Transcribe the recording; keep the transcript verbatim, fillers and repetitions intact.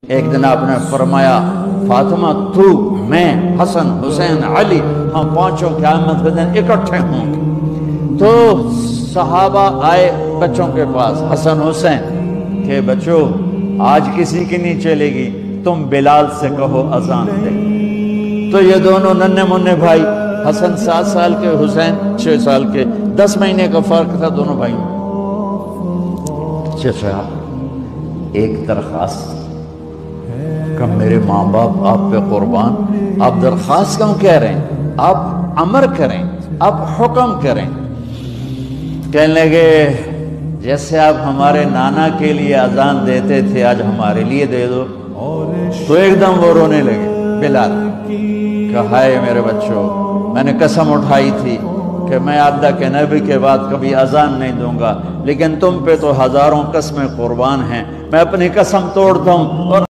ایک دن آپ نے فرمایا فاطمہ تو میں حسن حسین علی ہم پانچوں قیامت کے دن اکٹھے ہوں گے۔ تو صحابہ آئے بچوں کے پاس حسن حسین کہ بچوں آج کسی کی نہیں چلے گی، تم بلال سے کہو اذان دے۔ تو یہ دونوں ننھے منھے بھائی، حسن سات سال کے حسین چھ سال کے، دس مہینے کا فرق تھا دونوں بھائیوں میں۔ چچا ایک درخواست کہ میرے ماں باپ آپ پہ قربان، آپ درخواست کیوں کہہ رہے ہیں؟ آپ امر کریں، آپ حکم کریں۔ کہنے لگے جیسے آپ ہمارے نانا کے لیے اذان دیتے تھے آج ہمارے لیے دے دو۔ تو ایک دم وہ رونے لگے بلال کہ ہائے میرے بچوں، میں نے قسم اٹھائی تھی کہ میں اللہ کے نبی کے بعد کبھی اذان نہیں دوں گا، لیکن تم پہ تو ہزاروں قسمیں قربان ہیں، میں اپنی قسم توڑتا ہوں اور